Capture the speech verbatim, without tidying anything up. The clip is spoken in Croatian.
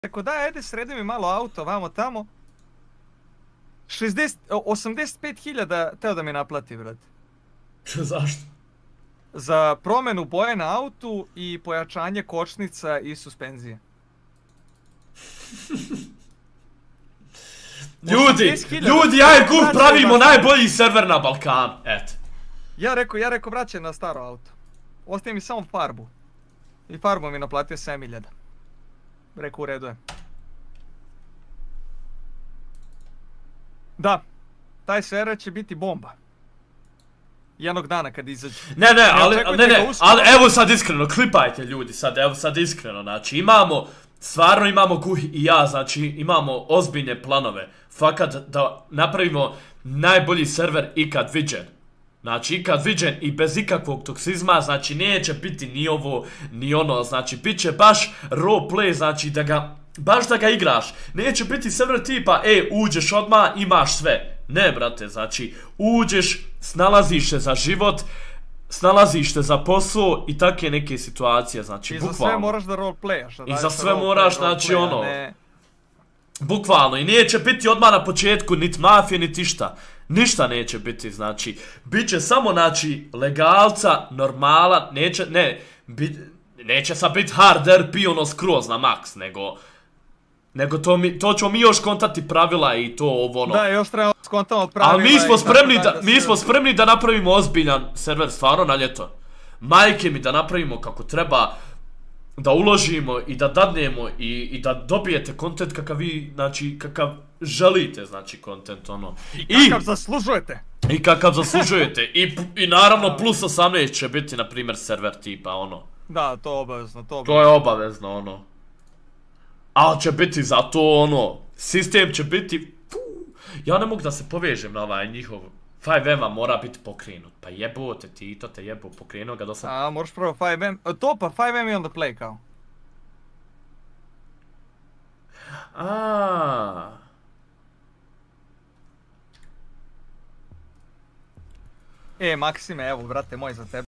Rekao da, ajde sredi mi malo auto, vamo tamo. šezdeset, osamdeset pet hiljada teo da mi naplati, brate. Zašto? Za promjenu boje na autu i pojačanje kočnica i suspenzije. Ljudi, ljudi, aj guf pravimo najbolji server na Balkanu, eto. Ja rekao, ja rekao, braće, na staro auto. Ostaje mi samo farbu. I farbu mi naplatio sedam hiljada. Rekao, u redu je. Da, taj server će biti bomba. Jednog dana kad izađe. Ne, ne, ali, ne, ne, ali evo sad iskreno, klipajte ljudi sad, evo sad iskreno, znači imamo, stvarno imamo Guh i ja, znači imamo ozbiljne planove, fakat da napravimo najbolji server ikad viđen. Znači ikad viđen i bez ikakvog toksizma, znači neće biti ni ovo, ni ono, znači bit će baš roleplay, znači da ga, baš da ga igraš. Neće biti server tipa, e, uđeš odmah, imaš sve. Ne, brate, znači, uđeš, snalaziš se za život, snalaziš se za posao i takve neke situacije, znači, bukvalno. I za sve moraš da roleplayaš. I za sve moraš, znači, ono, bukvalno, i neće biti odmah na početku niti mafije, niti šta. Ništa neće biti, znači, bit će samo, znači, legalca, normala, neće, ne, bit, neće sad biti hard R P, ono, skroz na max, nego... Nego to, mi, to ćemo mi još kontati pravila i to ovo ono. Da, još treba skontamo pravila. Ali mi smo spremni da, mi smo spremni da napravimo ozbiljan server stvarno na ljeto. Majke mi da napravimo kako treba, da uložimo i da dadnemo i, i da dobijete kontent kakav vi, znači kakav želite, znači kontent ono. I kakav I, zaslužujete. I kakav zaslužujete. I, i naravno plus osamnaest će biti na primjer server tipa ono. Da, to obavezno, to obavezno. To je obavezno ono. Ali će biti za to ono, sistem će biti, ja ne mogu da se povežem na ovaj njihov, five M-a mora biti pokrenut, pa jebote ti, to te jebo, pokrenuo ga do sad. A, moraš prvo five M, to pa five M je on the play kao. Aaaa. E, Maksime, evo, brate moj, za tebe.